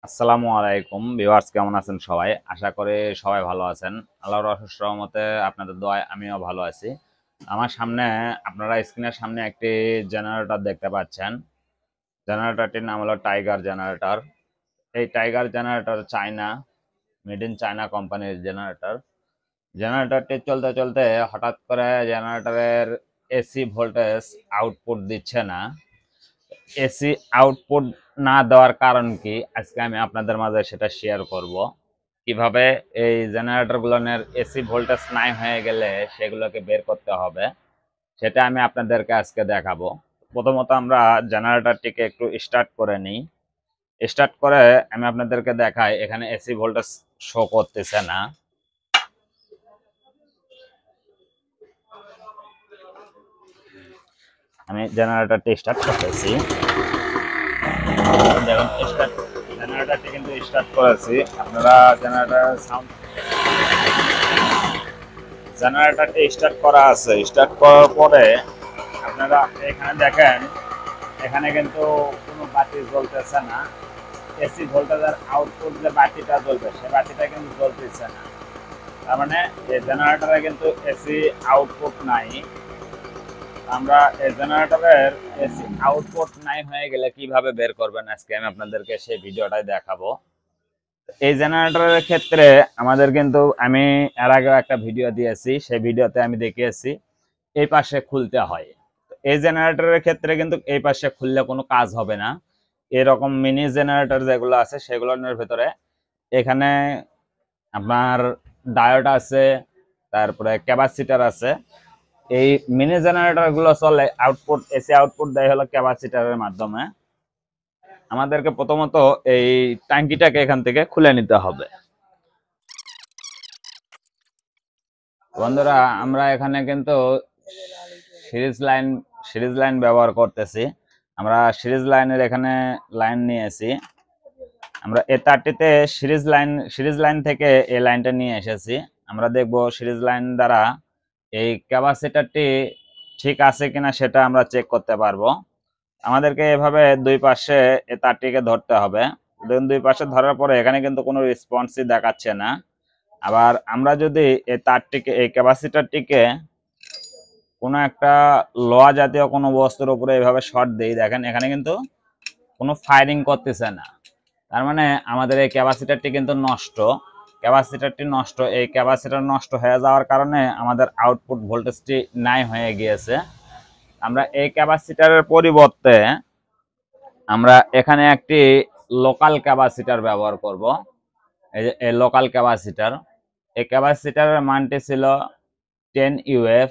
আসসালামু আলাইকুম ভিউয়ার্স, কেমন আছেন সবাই? আশা করি সবাই ভালো আছেন। আল্লাহর অশেষ রহমতে আপনাদের দোয়ায় আমিও ভালো আছি। আমার সামনে আপনারা স্ক্রিনের সামনে একটি জেনারেটর দেখতে পাচ্ছেন। জেনারেটরটির নাম হলো টাইগার জেনারেটর। এই tiger generator China, made in China কোম্পানির জেনারেটর। জেনারেটরটি চলতে চলতে হঠাৎ করে জেনারেটরের এসি ভোল্টেজ আউটপুট দিচ্ছে না। এসি আউটপুট না দেওয়ার কারণ কি, আজকে আমি আপনাদের মাঝে সেটা শেয়ার করব। কিভাবে এই জেনারেটরগুলোর এসি ভোল্টেজ নাই হয়ে গেলে সেগুলোকে বের করতে হবে, সেটা আমি আপনাদেরকে আজকে দেখাবো। প্রথমত আমরা জেনারেটরটিকে একটু স্টার্ট করে নিই। স্টার্ট করে আমি আপনাদেরকে দেখাই, এখানে এসি ভোল্টেজ শো করতেছে না। আমি জেনারেটরটি স্টার্ট করতেছি। দেখুন জেনারেটরটি কিন্তু স্টার্ট করেছি। আপনারা জেনারেটরটি স্টার্ট করা আছে। স্টার্ট করার পরে আপনারা এখানে দেখেন, এখানে কিন্তু কোনো বাতি জ্বলতেছে না। এসি ভোল্টেজের আউটপুট যে বাতিটা জ্বলবে সে বাতিটা কিন্তু জ্বলতেছে না। তার মানে এই জেনারেটরে কিন্তু এসি আউটপুট নাই। আমরা এই জেনারেটরের এসি আউটপুট নাই হয়ে গেলে কিভাবে বের করবেন, আজকে আমি আপনাদেরকে সেই ভিডিওটাই দেখাবো। এই জেনারেটরের ক্ষেত্রে আমাদের কিন্তু আমি এর আগে একটা ভিডিও দিয়েছি, সেই ভিডিওতে আমি দেখিয়েছি এই পাশে খুলতে হয়। এই জেনারেটরের ক্ষেত্রে কিন্তু এই পাশে খুললে কোনো কাজ হবে না। এরকম মিনি জেনারেটর যেগুলো আছে সেগুলোর ভেতরে এখানে আপনার ডায়োড আছে, তারপরে ক্যাপাসিটার আছে। এই মিনি জেনারেটর গুলো চলে আউটপুট, এসি আউটপুট দেয় হলো ক্যাপাসিটারের মাধ্যমে। আমাদেরকে প্রথমত এই ট্যাঙ্কিটাকে এখান থেকে খুলে নিতে হবে। বন্ধুরা, আমরা এখানে কিন্তু সিরিজ লাইন সিরিজ লাইন ব্যবহার করতেছি। আমরা সিরিজ লাইনের এখানে লাইন নিয়েছি। আমরা এ তারটিতে সিরিজ লাইন থেকে এই লাইনটা নিয়ে এসেছি। আমরা দেখব সিরিজ লাইন দ্বারা এই ক্যাপাসিটরটি ঠিক আছে কিনা সেটা আমরা চেক করতে পারবো। আমাদেরকে এভাবে দুই পাশে এই তারটিকে ধরতে হবে। দুই পাশে ধরার পরে এখানে কিন্তু কোনো রেসপন্সই দেখাচ্ছে না। আবার আমরা যদি এই তারটিকে, এই ক্যাপাসিটরটিকে কোনো একটা লোহা জাতীয় কোনো বস্তুর উপরে এভাবে শর্ট দেই, দেখেন এখানে কিন্তু কোনো ফায়ারিং করতেছে না। তার মানে আমাদের এই ক্যাপাসিটরটি কিন্তু নষ্ট। এই ক্যাপাসিটর নষ্ট হয়ে যাওয়ার কারণে আমাদের আউটপুট ভোল্টেজটি নাই হয়ে গিয়েছে। আমরা এই ক্যাপাসিটরের পরিবর্তে আমরা এখানে একটি লোকাল ক্যাপাসিটর ব্যবহার করব। এই যে এই লোকাল ক্যাপাসিটর, এই ক্যাপাসিটরের মানটি ছিল 10 ইউএফ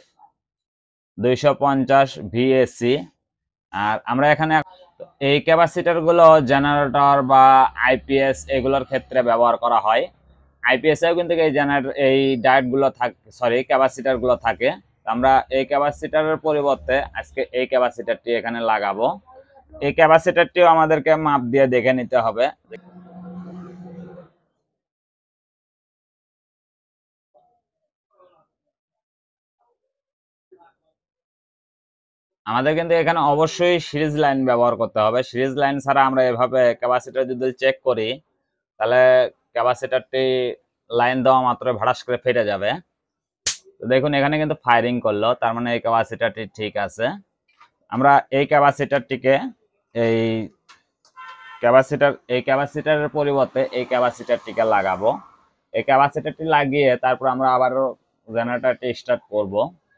250 ভিএসসি। আর আমরা এখানে এই ক্যাপাসিটর গুলো জেনারেটর বা আইপিএস এগুলোর ক্ষেত্রে ব্যবহার করা হয়। আইপিএস এও কিন্তু এই ডায়োড গুলো থাকে, সরি ক্যাপাসিটর গুলো থাকে। আমরা এই ক্যাপাসিটরের পরিবর্তে আজকে এই ক্যাপাসিটরটি এখানে লাগাবো। এই ক্যাপাসিটরটিও আমাদেরকে মাপ দিয়ে দেখে নিতে হবে। আমাদের কিন্তু এখানে অবশ্যই সিরিজ লাইন ব্যবহার করতে হবে। সিরিজ লাইন ছাড়া আমরা এভাবে ক্যাপাসিটর যদি চেক করি, তাহলে ক্যাপাসিটরটি লাইন দেওয়া মাত্র ভাড়াস করে ফেটে যাবে। তো দেখুন এখানে কিন্তু ফায়ারিং করলো, তার মানে এই ক্যাপাসিটরটি ঠিক আছে। আমরা এই ক্যাপাসিটরটিকে এই এই ক্যাপাসিটরের পরিবর্তে এই ক্যাপাসিটরটিকে লাগাবো। এই ক্যাপাসিটরটি লাগিয়ে তারপর আমরা আবারও জেনারেটরটি স্টার্ট করব।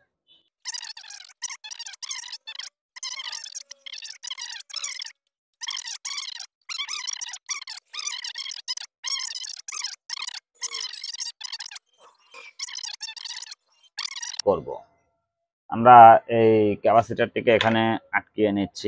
আমরা এই ক্যাপাসিটরটিকে এখানে আটকিয়ে নিচ্ছি।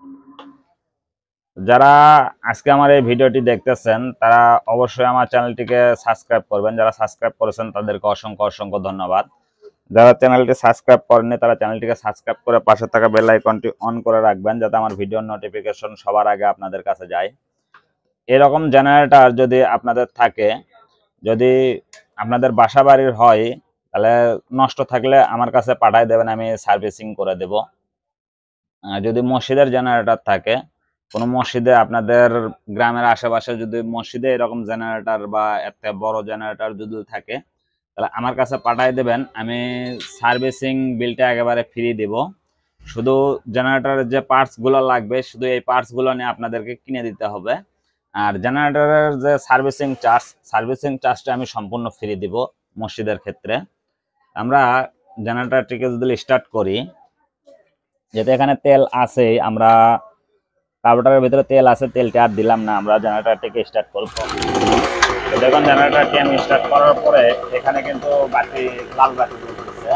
যারা আজকে আমার এই ভিডিওটি দেখতেছেন তারা অবশ্যই আমার চ্যানেলটিকে সাবস্ক্রাইব করবেন। যারা সাবস্ক্রাইব করেছেন তাদেরকে অসংখ্য অসংখ্য ধন্যবাদ। যারা চ্যানেলটি সাবস্ক্রাইব করেননি তারা চ্যানেলটিকে সাবস্ক্রাইব করে পাশে থাকা বেল আইকনটি অন করে রাখবেন, যাতে আমার ভিডিওর নোটিফিকেশন সবার আগে আপনাদের কাছে যায়। এরকম জেনারেটর যদি আপনাদের থাকে, যদি আপনাদের বাসা বাড়ির হয়, তাহলে নষ্ট থাকলে আমার কাছে পাঠায় দেবেন, আমি সার্ভিসিং করে দেব। যদি মসজিদের জেনারেটর থাকে কোনো মসজিদে আপনাদের গ্রামের আশেপাশে যদি মসজিদে এরকম জেনারেটর বা একটা বড় জেনারেটর যদি থাকে তাহলে আমার কাছে পাঠিয়ে দেবেন, আমি সার্ভিসিং বিলটা একেবারে ফ্রি দেব। শুধু জেনারেটরের যে পার্টসগুলো লাগবে শুধু এই পার্টসগুলো নিয়ে আপনাদেরকে কিনে দিতে হবে। আর জেনারেটরের যে সার্ভিসিং চার্জটা আমি সম্পূর্ণ ফ্রি দিব মসজিদের ক্ষেত্রে। আমরা জেনারেটরটিকে যদি স্টার্ট করি, যেহেতু এখানে তেল আছে, আমরা কার্বোরেটরের ভিতরে তেল আছে, তেলটা আর দিলাম না, আমরা জেনারেটরটিকে স্টার্ট করব। দেখুন জেনারেটরটি আমি স্টার্ট করার পরে এখানে কিন্তু বাতি, লাল বাতি জ্বলতেছে।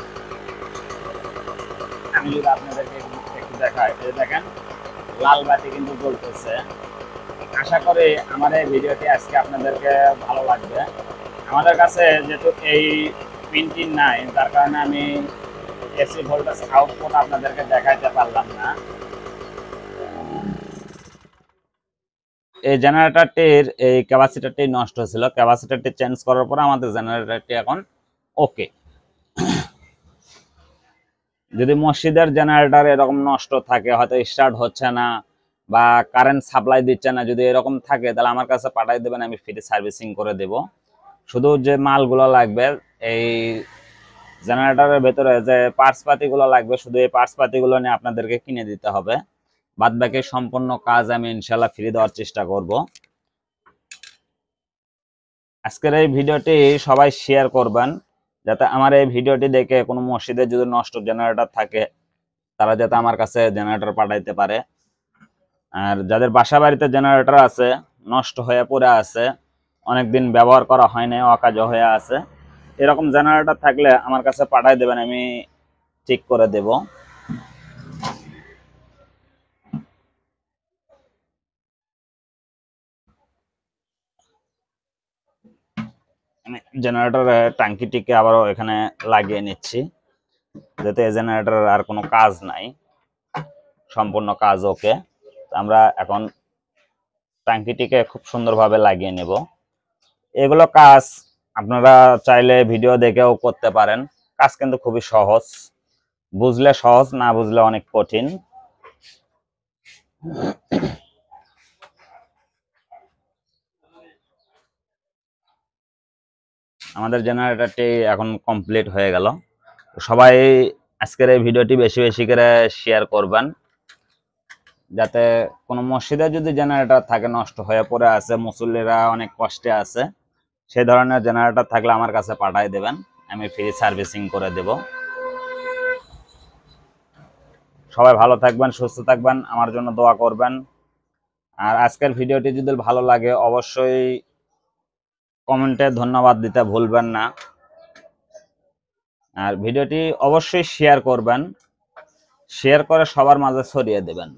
আমি যদি আপনাদেরকে একটু দেখাই, এই দেখেন লাল বাতি কিন্তু জ্বলতেছে। আশা করি আমার এই ভিডিওটি আজকে আপনাদেরকে ভালো লাগবে। আমাদের কাছে যেহেতু এই পিনটি নাই, যার কারণে আমি এসি ভোল্টেজ আউটপুট আপনাদেরকে দেখাইতে পারলাম না। এই জেনারেটরটির এই ক্যাপাসিটরটি নষ্ট ছিল, ক্যাপাসিটরটি চেঞ্জ করার পর আমাদের জেনারেটরটি এখন ওকে। যদি মসজিদের জেনারেটর এরকম নষ্ট থাকে, হয়তো স্টার্ট হচ্ছে না বা কারেন্ট সাপ্লাই দিচ্ছে না, যদি এরকম থাকে তাহলে আমার কাছে পাঠিয়ে দেবেন, আমি ফ্রি সার্ভিসিং করে দেব। শুধু যে মালগুলো লাগবে এই জেনারেটরের ভেতরে যে পার্টস পাতিগুলো লাগবে, শুধু এই পার্টস পাতিগুলো নিয়ে আপনাদেরকে কিনে দিতে হবে। বাদ বাকি সম্পূর্ণ কাজ আমি ইনশাল্লাহ ফ্রি দেওয়ার চেষ্টা করব। আজকের এই ভিডিওটি সবাই শেয়ার করবেন, যাতে আমার এই ভিডিওটি দেখে কোনো মসজিদে যদি নষ্ট জেনারেটর থাকে তারা যাতে আমার কাছে জেনারেটর পাঠাইতে পারে। আর যাদের বাসা বাড়িতে জেনারেটর আছে, নষ্ট হয়ে পড়ে আছে, অনেকদিন ব্যবহার করা হয় না, অকাজ হয়ে আছে, এরকম জেনারেটর থাকলে আমার কাছে পাঠাই দেবেন, আমি ঠিক করে দেব। আমি জেনারেটরের ট্যাঙ্কিটিকে আবারও এখানে লাগিয়ে নিচ্ছি, যাতে জেনারেটরের আর কোনো কাজ নাই, সম্পূর্ণ কাজ ওকে। আমরা এখন ট্যাঙ্কিটিকে খুব সুন্দরভাবে লাগিয়ে নেব। এগুলো কাজ আপনারা চাইলে ভিডিও দেখেও করতে পারেন, কাজ কিন্তু খুবই সহজ, বুঝলে সহজ, না বুঝলে অনেক কঠিন। আমাদের জেনারেটরটি এখন কমপ্লিট হয়ে গেল। সবাই আজকের এই ভিডিওটি বেশি বেশি করে শেয়ার করবেন, যাতে কোনো মসজিদে যদি জেনারেটর থাকে নষ্ট হয়ে পড়ে আছে, মুসল্লিরা অনেক কষ্টে আছে, সেই ধরনের জেনারেটর থাকলে আমার কাছে পাঠিয়ে দেবেন, আমি ফ্রি সার্ভিসিং করে দেব। সবাই ভালো থাকবেন, সুস্থ থাকবেন, আমার জন্য দোয়া করবেন। আর আজকের ভিডিওটি যদি ভালো লাগে অবশ্যই কমেন্টে ধন্যবাদ দিতে ভুলবেন না। আর ভিডিওটি অবশ্যই শেয়ার করবেন, শেয়ার করে সবার মাঝে ছড়িয়ে দেবেন।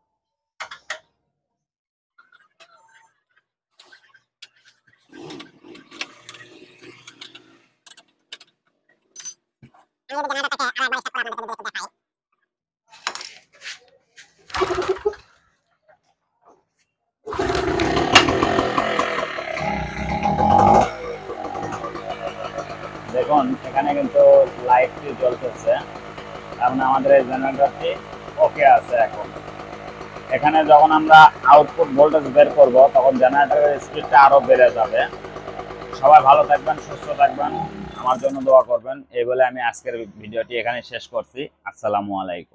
দেখুন এখানে কিন্তু লাইটটি জ্বলতেছে, কারণ আমাদের এই জেনারেটরটি ওকে আছে। এখন এখানে যখন আমরা আউটপুট ভোল্টেজ বের করব তখন জেনারেটরের স্পিডটা আরো বেড়ে যাবে। সবাই ভালো থাকবেন, সুস্থ থাকবেন, আমার জন্য দোয়া করবেন। এই বলে আমি আজকের ভিডিওটি এখানে শেষ করছি। আসসালামু আলাইকুম।